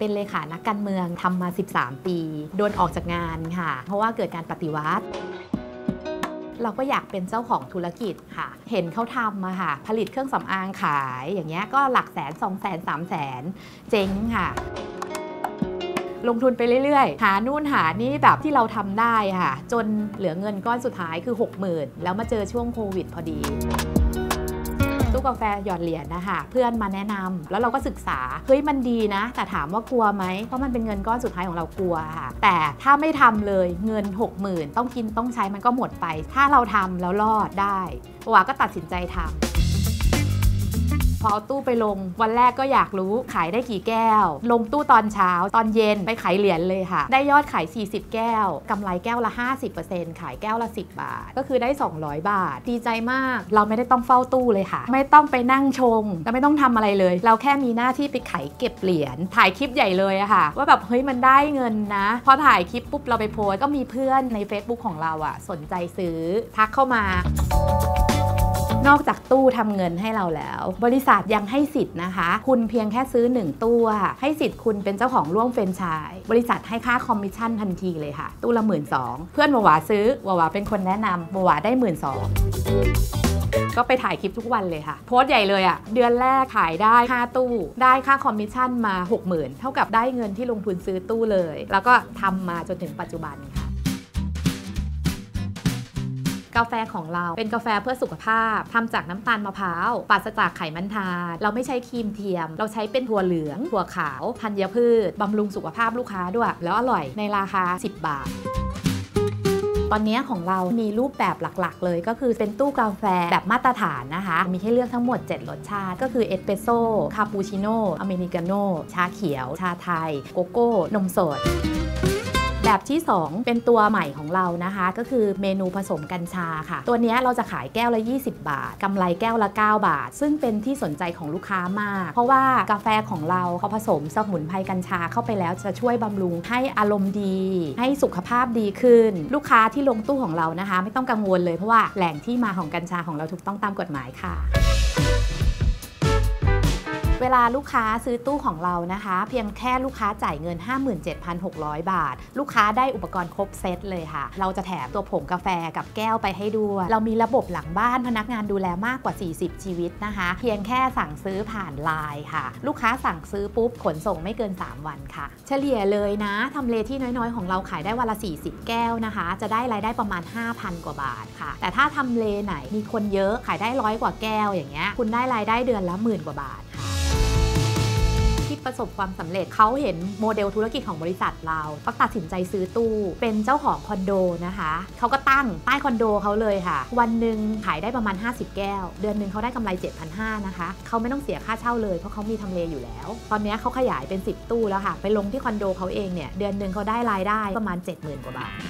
เป็นเลขานักการเมืองทำมา13 ปีโดนออกจากงานค่ะเพราะว่าเกิดการปฏิวัติเราก็อยากเป็นเจ้าของธุรกิจค่ะเห็นเขาทำมาค่ะผลิตเครื่องสำอางขายอย่างเงี้ยก็หลักแสน200,000 300,000เจ๊งค่ะลงทุนไปเรื่อยๆหานู่นหานี่แบบที่เราทำได้ค่ะจนเหลือเงินก้อนสุดท้ายคือ 60,000 แล้วมาเจอช่วงโควิดพอดีตู้กาแฟหยอดเหรียญนะคะเพื่อนมาแนะนำแล้วเราก็ศึกษาเฮ้ยมันดีนะแต่ถามว่ากลัวไหมเพราะมันเป็นเงินก้อนสุดท้ายของเรากลัวค่ะแต่ถ้าไม่ทำเลยเงิน 60,000 ต้องกินต้องใช้มันก็หมดไปถ้าเราทำแล้วรอดได้วาก็ตัดสินใจทำพอเอาตู้ไปลงวันแรกก็อยากรู้ขายได้กี่แก้วลงตู้ตอนเช้าตอนเย็นไปขายเหรียญเลยค่ะได้ยอดขาย40แก้วกำไรแก้วละ 50% ขายแก้วละ10 บาทก็คือได้200 บาทดีใจมากเราไม่ได้ต้องเฝ้าตู้เลยค่ะไม่ต้องไปนั่งชงและไม่ต้องทำอะไรเลยเราแค่มีหน้าที่ไปไขเก็บเหรียญถ่ายคลิปใหญ่เลยอะค่ะว่าแบบเฮ้ยมันได้เงินนะพอถ่ายคลิปปุ๊บเราไปโพสก็มีเพื่อนใน Facebook ของเราอะสนใจซื้อทักเข้ามานอกจากตู้ทำเงินให้เราแล้วบริษัทยังให้สิทธิ์นะคะคุณเพียงแค่ซื้อ1ตู้ให้สิทธิ์คุณเป็นเจ้าของร่วมแฟรนไชส์บริษัทให้ค่าคอมมิชชั่นทันทีเลยค่ะตู้ละ 12,000 เพื่อนวาซื้อวาเป็นคนแนะนำวาได้ 12,000 ก็ไปถ่ายคลิปทุกวันเลยค่ะโพสต์ใหญ่เลยอะเดือนแรกขายได้5ตู้ได้ค่าคอมมิชชั่นมา 60,000 เท่ากับได้เงินที่ลงทุนซื้อตู้เลยแล้วก็ทำมาจนถึงปัจจุบันค่ะกาแฟของเราเป็นกาแฟเพื่อสุขภาพทำจากน้ำตาลมะพร้าวปราศจากไขมันทาเราไม่ใช้ครีมเทียมเราใช้เป็นถั่วเหลืองถั่วขาวธัญพืชบำรุงสุขภาพลูกค้าด้วยแล้วอร่อยในราคา10 บาทตอนนี้ของเรามีรูปแบบหลักๆเลยก็คือเป็นตู้กาแฟแบบมาตรฐานนะคะมีให้เลือกทั้งหมด7รสชาติก็คือเอสเปรสโซ่คาปูชิโน่อเมริกาโน่ชาเขียวชาไทยโกโก้นมสดแบบที่2เป็นตัวใหม่ของเรานะคะก็คือเมนูผสมกัญชาค่ะตัวนี้เราจะขายแก้วละ20 บาทกำไรแก้วละ9 บาทซึ่งเป็นที่สนใจของลูกค้ามากเพราะว่ากาแฟของเราเขาผสมสมุนไพรกัญชาเข้าไปแล้วจะช่วยบำรุงให้อารมณ์ดีให้สุขภาพดีขึ้นลูกค้าที่ลงตู้ของเรานะคะไม่ต้องกังวลเลยเพราะว่าแหล่งที่มาของกัญชาของเราถูกต้องตามกฎหมายค่ะเวลาลูกค้าซื้อตู้ของเรานะคะเพียงแค่ลูกค้าจ่ายเงิน 57,600 บาทลูกค้าได้อุปกรณ์ครบเซตเลยค่ะเราจะแถมตัวผงกาแฟกับแก้วไปให้ด้วยเรามีระบบหลังบ้านพนักงานดูแลมากกว่า40ชีวิตนะคะเพียงแค่สั่งซื้อผ่านไลน์ค่ะลูกค้าสั่งซื้อปุ๊บขนส่งไม่เกิน3 วันค่ะเฉลี่ยเลยนะทำเลที่น้อยๆของเราขายได้วันละ40แก้วนะคะจะได้รายได้ประมาณ 5,000 กว่าบาทค่ะแต่ถ้าทำเลไหนมีคนเยอะขายได้100 กว่าแก้วอย่างเงี้ยคุณได้รายได้เดือนละ10,000 กว่าบาทที่ประสบความสำเร็จเขาเห็นโมเดลธุรกิจของบริษัทเราก็ตัดสินใจซื้อตู้เป็นเจ้าของคอนโดนะคะเขาก็ตั้งใต้คอนโดเขาเลยค่ะวันหนึ่งขายได้ประมาณ50แก้วเดือนหนึ่งเขาได้กำไร 7,500 นะคะเขาไม่ต้องเสียค่าเช่าเลยเพราะเขามีทำเลอยู่แล้วตอนนี้เขาขยายเป็น10ตู้แล้วค่ะไปลงที่คอนโดเขาเองเนี่ยเดือนหนึ่งเขาได้รายได้ประมาณ 70,000 กว่าบาท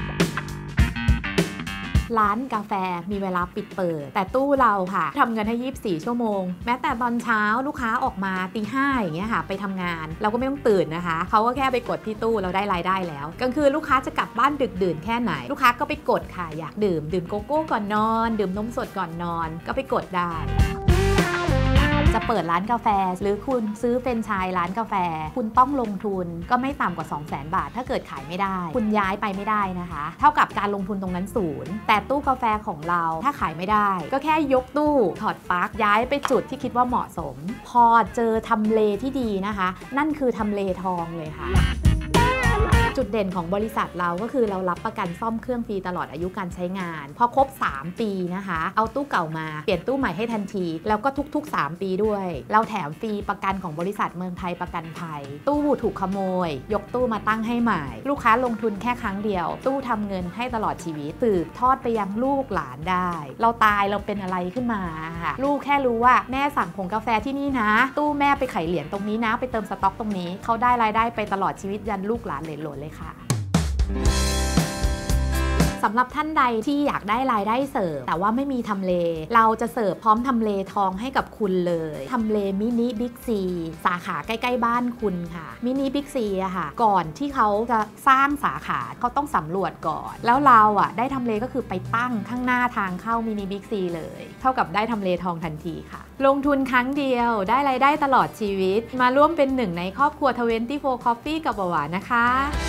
ร้านกาแฟมีเวลาปิดเปิดแต่ตู้เราค่ะทำเงินให้24 ชั่วโมงแม้แต่ตอนเช้าลูกค้าออกมาตี 5อย่างเงี้ยค่ะไปทำงานเราก็ไม่ต้องตื่นนะคะเขาก็แค่ไปกดที่ตู้เราได้รายได้แล้วกลางคืนลูกค้าจะกลับบ้านดึกดื่นแค่ไหนลูกค้าก็ไปกดค่ะอยากดื่มโกโก้ก่อนนอนดื่มนมสดก่อนนอนก็ไปกดได้จะเปิดร้านกาแฟหรือคุณซื้อแฟรนไชส์ร้านกาแฟคุณต้องลงทุนก็ไม่ต่ำกว่า 200,000 บาทถ้าเกิดขายไม่ได้คุณย้ายไปไม่ได้นะคะเท่ากับการลงทุนตรงนั้น0แต่ตู้กาแฟของเราถ้าขายไม่ได้ก็แค่ยกตู้ถอดปลั๊กย้ายไปจุดที่คิดว่าเหมาะสมพอเจอทำเลที่ดีนะคะนั่นคือทำเลทองเลยค่ะจุดเด่นของบริษัทเราก็คือเรารับประกันซ่อมเครื่องฟรีตลอดอายุการใช้งานพอครบ3 ปีนะคะเอาตู้เก่ามาเปลี่ยนตู้ใหม่ให้ทันทีแล้วก็ทุกๆ3 ปีด้วยเราแถมฟรีประกันของบริษัทเมืองไทยประกันภัยตู้ถูกขโมยยกตู้มาตั้งให้ใหม่ลูกค้าลงทุนแค่ครั้งเดียวตู้ทำเงินให้ตลอดชีวิตสืบทอดไปยังลูกหลานได้เราตายเราเป็นอะไรขึ้นมาค่ะลูกแค่รู้ว่าแม่สั่งผงกาแฟที่นี่นะตู้แม่ไปไขเหรียญตรงนี้นะไปเติมสต็อกตรงนี้เขาได้รายได้ไปตลอดชีวิตยันลูกหลานเหลนหลนเลยค่ะสำหรับท่านใดที่อยากได้รายได้เสริมแต่ว่าไม่มีทำเลเราจะเสิร์ฟพร้อมทำเลทองให้กับคุณเลยทำเลมินิบิ๊กซีสาขาใกล้ๆบ้านคุณค่ะมินิบิ๊กซีอะค่ะก่อนที่เขาจะสร้างสาขาเขาต้องสำรวจก่อนแล้วเราอะได้ทำเลก็คือไปตั้งข้างหน้าทางเข้ามินิบิ๊กซีเลยเท่ากับได้ทำเลทองทันทีค่ะลงทุนครั้งเดียวได้รายได้ตลอดชีวิตมาร่วมเป็นหนึ่งในครอบครัว24 Coffee กับหวานนะคะ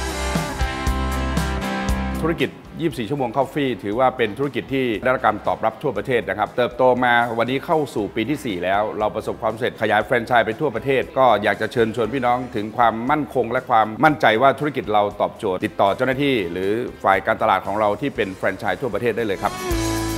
ธุรกิจ24 ชั่วโมงคอฟฟี่ถือว่าเป็นธุรกิจที่ได้รับการตอบรับทั่วประเทศนะครับเติบโตมาวันนี้เข้าสู่ปีที่ 4 แล้วเราประสบความสำเร็จขยายแฟรนไชส์ไปทั่วประเทศก็อยากจะเชิญชวนพี่น้องถึงความมั่นคงและความมั่นใจว่าธุรกิจเราตอบโจทย์ติดต่อเจ้าหน้าที่หรือฝ่ายการตลาดของเราที่เป็นแฟรนไชส์ทั่วประเทศได้เลยครับ